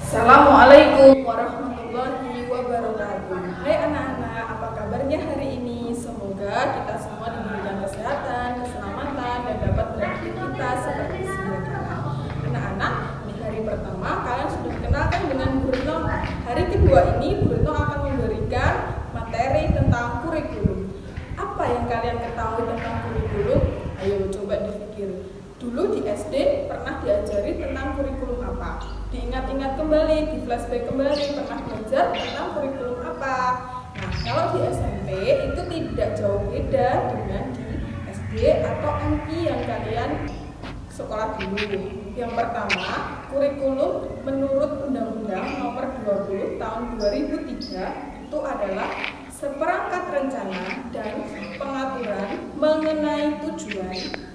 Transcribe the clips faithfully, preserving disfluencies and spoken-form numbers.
Assalamualaikum warahmatullahi wabarakatuh. Hai anak-anak, apa kabarnya hari ini? Semoga kita semua diberikan kesehatan, keselamatan, dan dapat beraktivitas seperti sedia kala. Anak-anak, di hari pertama kalian sudah dikenalkan dengan Bu Retno. Hari kedua ini Bu Retno akan memberikan materi tentang kurikulum. Apa yang kalian ketahui tentang kurikulum? Ayo coba dipikir. Dulu di S D pernah diajari tentang kurikulum apa? Diingat-ingat kembali, di flashback kembali, pernah belajar tentang kurikulum apa? Nah, kalau di S M P itu tidak jauh beda dengan di S D atau M I yang kalian sekolah dulu. Yang pertama, kurikulum menurut Undang-Undang Nomor dua puluh Tahun dua ribu tiga itu adalah seperangkat rencana dan pengaturan mengenai tujuan,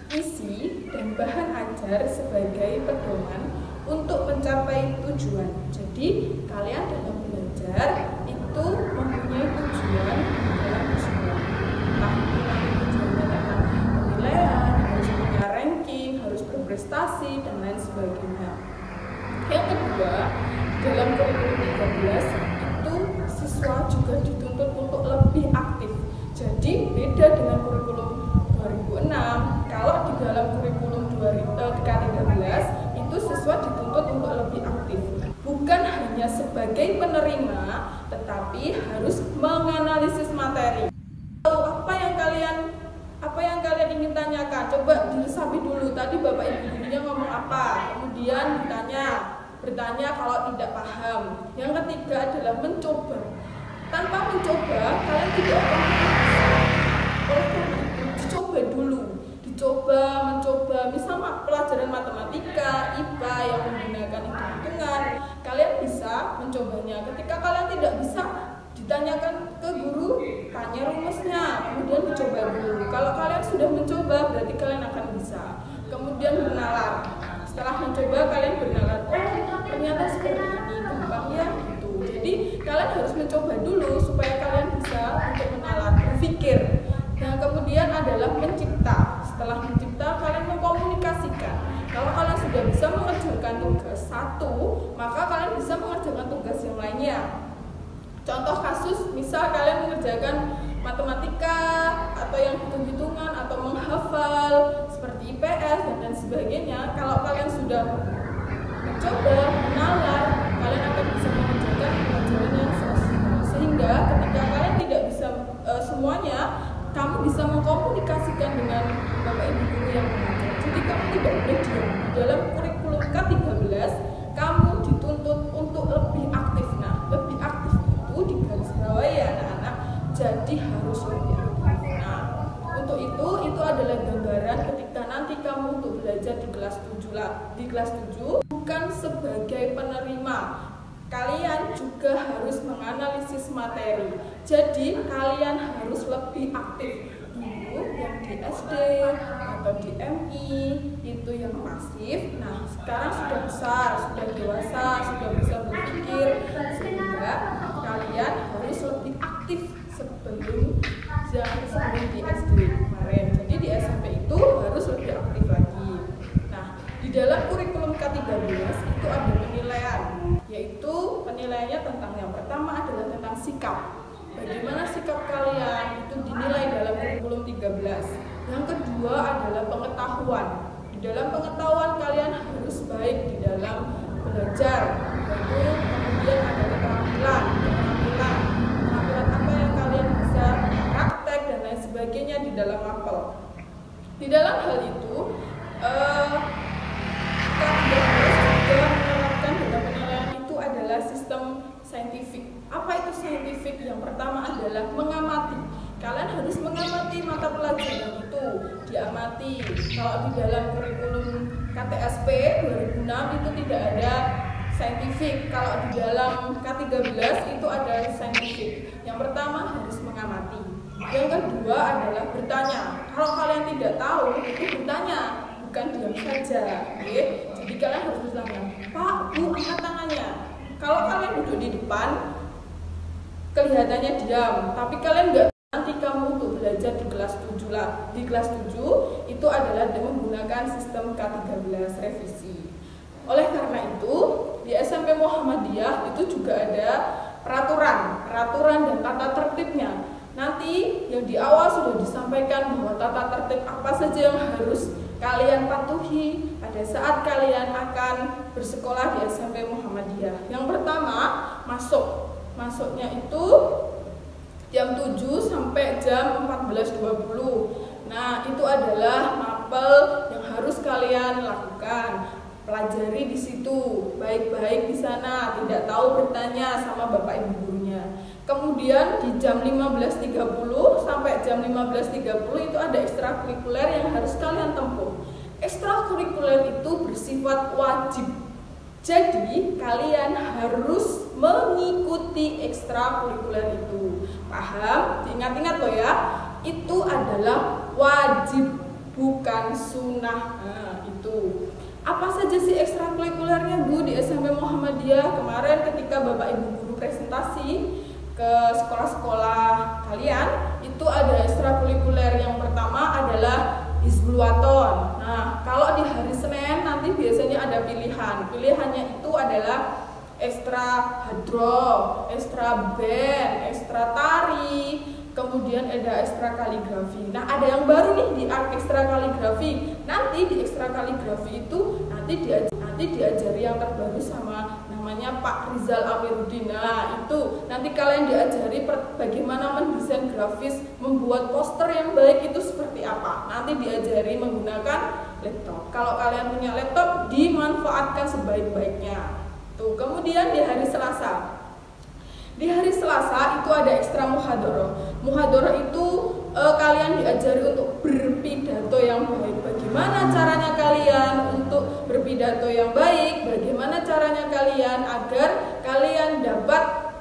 isi, dan bahan ajar sebagai pedoman untuk mencapai tujuan. Jadi, kalian dalam belajar itu mempunyai tujuan dalam sekolah. Nah, tujuannya tentang penilaian, harus punya ranking, harus berprestasi, dan lain sebagainya. Yang kedua, dalam kurikulum tiga belas itu siswa juga dituntut untuk lebih aktif. Jadi, beda dengan kurikulum dua ribu enam. Kalau di dalam kurikulum K tiga belas itu siswa dituntut untuk lebih aktif, bukan hanya sebagai penerima, tetapi harus menganalisis materi. Apa yang kalian apa yang kalian ingin tanyakan? Coba diresapi dulu. Tadi Bapak Ibu gurunya ngomong apa? Kemudian ditanya, bertanya kalau tidak paham. Yang ketiga adalah mencoba. Tanpa mencoba, kalian tidak akan bisa. Oleh karena itu, dicoba dulu. Dicoba, mencoba, misal pelajaran matematika, I P A yang menggunakan hitung-hitungan, kalian bisa mencobanya. Ketika kalian tidak bisa, ditanyakan ke guru, tanya rumusnya, kemudian dicoba dulu. Kalau kalian sudah mencoba, berarti kalian akan bisa. Kemudian bernalar. Setelah mencoba, kalian bernalar. Oh, ternyata seperti ini, gampangnya gitu. Jadi kalian harus mencoba dulu supaya kalian bisa untuk menalar, berpikir. Yang kemudian adalah mencipta. Setelah mencipta, kalian mengkomunikasikan. Kalau kalian sudah bisa mengerjakan tugas satu, maka kalian bisa mengerjakan tugas yang lainnya. Contoh kasus, misal kalian mengerjakan matematika atau yang hitung-hitungan atau menghafal seperti I P S dan lain sebagainya. Kalau kalian sudah mencoba menalar, kalian akan bisa mengerjakan pelajaran yang selesai. Sehingga ketika kalian tidak bisa e, semuanya, kamu bisa mengkomunikasikan dengan Bapak Ibu guru yang mengajar. Jadi kamu tidak boleh diam. Dalam kurikulum K tiga belas, kamu dituntut untuk lebih aktif. Nah, lebih aktif itu di garis bawah ya anak-anak. Jadi harus lebih aktif. Nah, untuk itu itu adalah gambaran ketika nanti kamu untuk belajar di kelas tujuh lah. Di kelas tujuh bukan sebagai penerima. Kalian juga harus menganalisis materi. Jadi kalian harus lebih aktif. Dulu yang di S D atau di M I itu yang pasif. Nah, sekarang sudah besar, sudah dewasa, sudah bisa berpikir, sehingga kalian harus lebih aktif sebelum jangan sebelum di S D kemarin. Jadi di S M P itu harus lebih aktif lagi. Nah, di dalam kurikulum K tiga belas itu ada penilaian, yaitu penilaiannya tentang yang pertama adalah tentang sikap. Bagaimana sikap kalian itu dinilai dalam kurikulum tiga belas. Yang kedua adalah pengetahuan. Di dalam pengetahuan kalian harus baik di dalam belajar. Lalu kemudian ada keterampilan, keterampilan, keterampilan apa yang kalian bisa praktek dan lain sebagainya di dalam apel. Di dalam hal itu, eh, K tiga belas juga menerapkan dalam penilaian itu adalah sistem saintifik. Apa itu saintifik? Yang pertama adalah mengamati. Kalian harus mengamati mata pelajaran itu, diamati. Kalau di dalam kurikulum K T S P dua ribu enam itu tidak ada saintifik. Kalau di dalam K tiga belas itu ada saintifik. Yang pertama harus mengamati. Yang kedua adalah bertanya. Kalau kalian tidak tahu, itu bertanya, bukan diam saja. Oke? Jadi kalian harus bertanya, Pak, Bu, angkat tangannya. Kalau kalian duduk di depan, kelihatannya diam, tapi kalian nggak. Nanti kamu untuk belajar di kelas tujuh lah. Di kelas tujuh itu adalah dengan menggunakan sistem K tiga belas revisi. Oleh karena itu, di S M P Muhammadiyah itu juga ada peraturan, peraturan dan tata tertibnya. Nanti yang di awal sudah disampaikan bahwa tata tertib apa saja yang harus kalian patuhi pada saat kalian akan bersekolah di S M P Muhammadiyah. Yang pertama, masuk. Masuknya itu jam tujuh sampai jam empat belas dua puluh. Nah, itu adalah mapel yang harus kalian lakukan. Pelajari di situ, baik-baik di sana, tidak tahu bertanya sama bapak ibu gurunya. Kemudian di jam lima belas tiga puluh sampai jam lima belas tiga puluh itu ada ekstrakurikuler yang harus kalian tempuh. Ekstrakurikuler itu bersifat wajib. Jadi kalian harus mengikuti ekstrakurikuler itu. Paham? Diingat-ingat loh ya. Itu adalah wajib, bukan sunnah. Nah, itu. Apa saja sih ekstrakurikulernya Bu di S M P Muhammadiyah? Kemarin ketika Bapak Ibu guru presentasi ke sekolah-sekolah kalian, itu ada ekstrakurikuler. Yang pertama adalah Hizbul Waton. Nah, kalau di hari Senin nanti biasanya ada pilihan. Pilihannya itu adalah ekstra hadroh, ekstra band, ekstra tari, kemudian ada ekstra kaligrafi. Nah, ada yang baru nih di ekstra kaligrafi. Nanti di ekstra kaligrafi itu nanti diajari, nanti diajari yang terbaru sama namanya Pak Rizal Amiruddin. Nah, itu nanti kalian diajari per, bagaimana mendesain grafis, membuat poster yang baik itu seperti apa. Nanti diajari menggunakan laptop. Kalau kalian punya laptop, dimanfaatkan sebaik-baiknya. Tuh, kemudian di hari Selasa. Di hari Selasa itu ada ekstra muhadharah. Muhadharah itu e, kalian diajari untuk berpidato yang baik. Bagaimana caranya kalian untuk berpidato yang baik? Bagaimana caranya kalian agar kalian dapat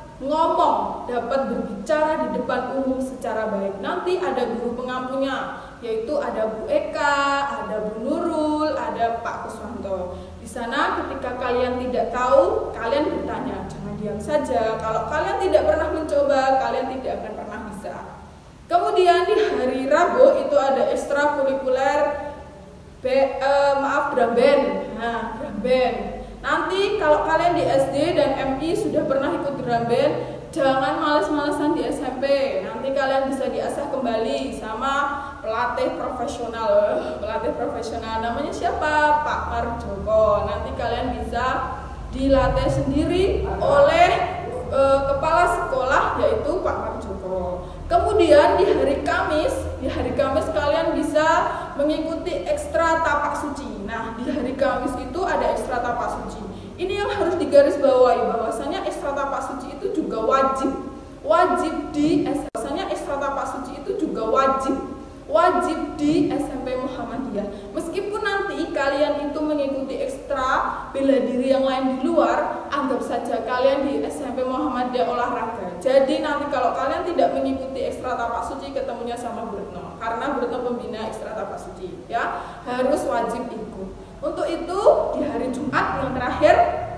ngomong, dapat berbicara di depan umum secara baik. Nanti ada guru pengampunya, yaitu ada Bu Eka, ada Bu Nurul, ada Pak Kuswanto. Di sana ketika kalian tidak tahu, kalian bertanya, jangan diam saja. Kalau kalian tidak pernah mencoba, kalian tidak akan pernah bisa. Kemudian di hari Rabu itu ada ekstrakurikuler B, eh, maaf drum band. Nah, drum band. Nanti kalau kalian di S D dan M I sudah pernah ikut drum band, jangan males-malesan di S M P. Nanti kalian bisa diasah kembali sama pelatih profesional. Pelatih profesional namanya siapa? Pak Marjoko. Nanti kalian bisa dilatih sendiri oleh e, kepala sekolah, yaitu Pak Marjoko. Kemudian di hari Kamis, di hari Kamis kalian bisa mengikuti ekstra tapak suci. Nah, di hari Kamis itu ada ekstra tapak suci. Ini yang harus digarisbawahi bahwasanya ekstra tapak suci itu juga wajib. Wajib di bahwasanya ekstra tapak suci itu juga wajib. Wajib di S M P Muhammadiyah. Meskipun nanti kalian itu mengikuti ekstra bela diri yang lain di luar, anggap saja kalian di S M P Muhammadiyah olahraga. Jadi nanti kalau kalian tidak mengikuti ekstra tapak suci, ketemunya sama Bu Retno, karena Bu Retno pembina ekstra tapak suci, ya harus wajib ikut. Untuk itu di hari Jumat yang terakhir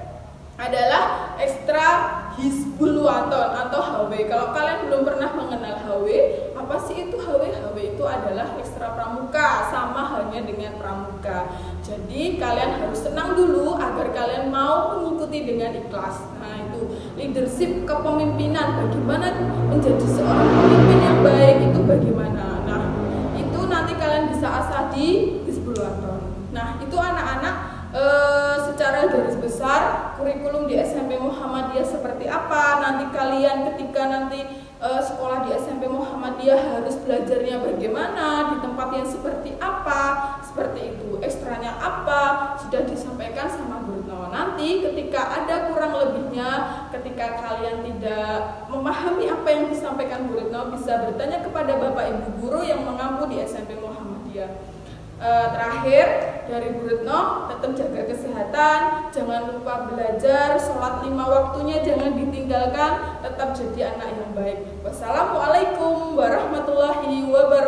adalah ekstra Hizbul Waton atau H W. Kalau kalian belum pernah mengenal H W, apa sih itu H W? H W itu adalah ekstra pramuka, sama halnya dengan pramuka. Jadi kalian harus tenang dulu agar kalian mau mengikuti dengan ikhlas. Nah, itu leadership kepemimpinan, bagaimana menjadi seorang pemimpin yang baik itu bagaimana. Nah, itu nanti kalian bisa asah di Hizbul Waton. Nah, itu anak-anak e, secara garis besar kurikulum di S M P Muhammadiyah seperti apa. Nanti kalian ketika nanti e, sekolah di S M P Muhammadiyah harus belajarnya bagaimana, di tempat yang seperti apa, seperti itu. Ekstranya apa, sudah disampaikan sama Bu Retno. Nanti ketika ada kurang lebihnya, ketika kalian tidak memahami apa yang disampaikan Bu Retno, bisa bertanya kepada Bapak Ibu guru yang mengampu di S M P Muhammadiyah. E, terakhir dari Bu Retno, tetap jaga kesehatan, jangan lupa belajar, sholat lima waktunya jangan ditinggalkan, tetap jadi anak yang baik. Wassalamualaikum warahmatullahi wabarakatuh.